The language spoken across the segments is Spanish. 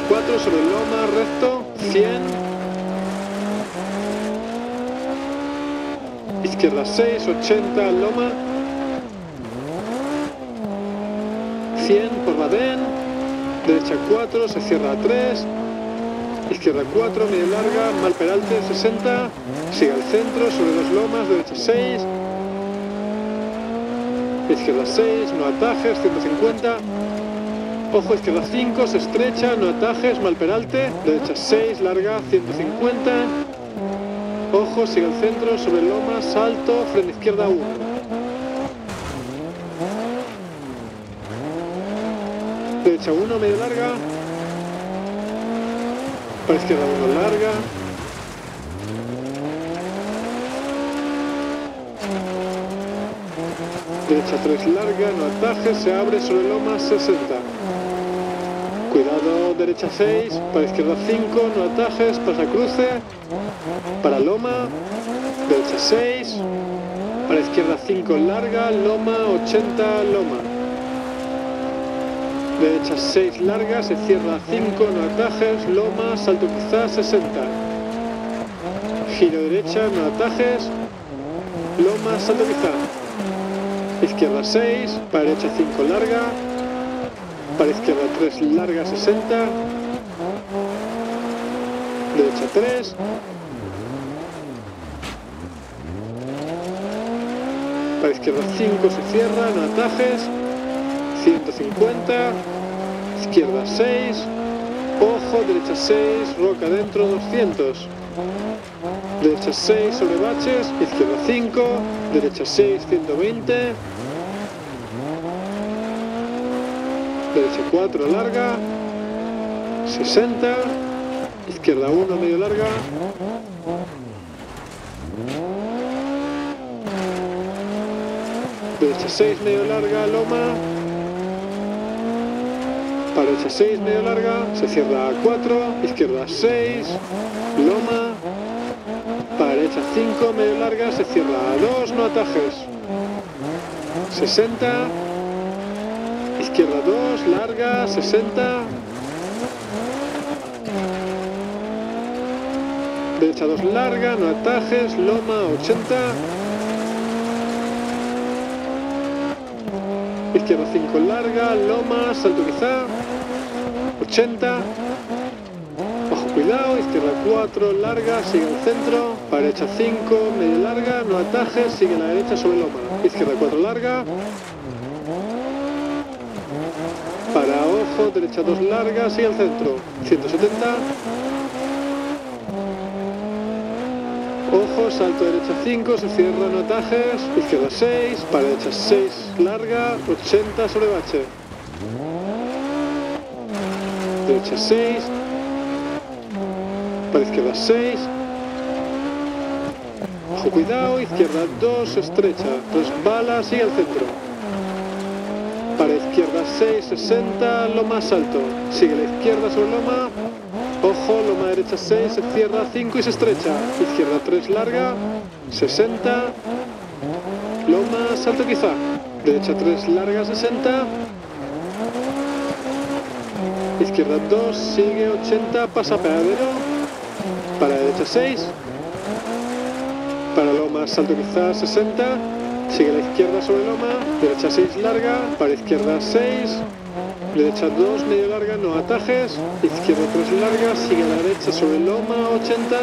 4 sobre loma, recto, 100. Izquierda 6, 80, loma. 100 por Badén. Derecha 4, se cierra a 3. Izquierda 4, medio larga, mal peralte, 60. Sigue al centro, sobre 2 lomas, derecha 6. Izquierda 6, no atajes, 150. Ojo, izquierda 5, se estrecha, no atajes, mal peralte. Derecha 6, larga, 150. Ojo, sigue al centro, sobre loma, salto, freno izquierda 1. Derecha 1, medio larga. Para izquierda 1, larga. Derecha 3, larga, no atajes, se abre sobre loma, 60. Cuidado, derecha 6, para izquierda 5, no atajes, pasa cruce. Para loma, derecha 6, para izquierda 5, larga, loma, 80, loma. Derecha 6, larga, se cierra 5, no atajes, loma, salto quizás, 60. Giro derecha, no atajes, loma, salto quizá. Izquierda 6, para derecha 5, larga, para izquierda 3, larga, 60. Derecha 3. Para izquierda 5, se cierra, no atajes, 150. Izquierda 6, ojo, derecha 6, roca dentro, 200. Derecha 6 sobre baches, izquierda 5, derecha 6, 120. Derecha 4, larga, 60. Izquierda 1, medio larga. Derecha 6, medio larga, loma. Para derecha 6, medio larga, se cierra a 4, izquierda 6, loma. Para derecha 5, medio larga, se cierra a 2, no atajes. 60. Izquierda 2, larga, 60. Derecha 2, larga, no atajes, loma, 80. Izquierda 5, larga, loma, salto quizá, 80. Ojo, cuidado, izquierda 4, larga, sigue al centro. Para derecha 5, medio larga, no atajes, sigue a la derecha sobre loma. Izquierda 4, larga. Para ojo, derecha 2, larga, sigue al centro. 170. Ojo, salto derecha 5, se cierra, no atajes. Izquierda 6, para derecha 6, larga, 80 sobre bache. Derecha 6. Para izquierda 6. Ojo, cuidado, izquierda 2, estrecha. Resbala, sigue al centro. Para izquierda 6, 60, loma, salto. Sigue la izquierda sobre loma. Ojo, loma derecha 6, se cierra 5 y se estrecha. Izquierda 3, larga, 60. Loma, salto quizá. Derecha 3, larga, 60. Izquierda 2, sigue 80, pasa peadero. Para derecha 6. Para loma, salto quizá, 60. Sigue la izquierda sobre loma. Derecha 6, larga. Para izquierda 6. Derecha 2, medio larga, no atajes. Izquierda 3, larga, sigue a la derecha sobre loma, 80.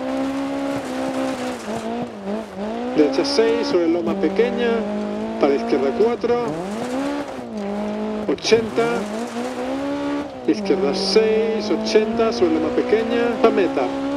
Derecha 6, sobre loma pequeña. Para izquierda 4. 80. Izquierda 6, 80, sobre loma pequeña. A meta.